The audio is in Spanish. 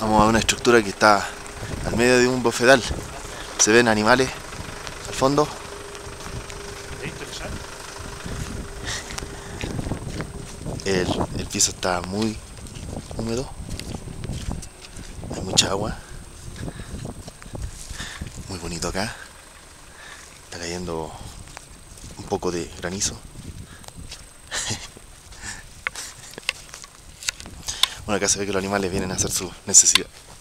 Vamos a una estructura que está al medio de un bofedal. Se ven animales al fondo. El piso está muy húmedo. Hay mucha agua. Muy bonito acá. Está cayendo un poco de granizo. Bueno, acá se ve que los animales vienen a hacer su necesidad.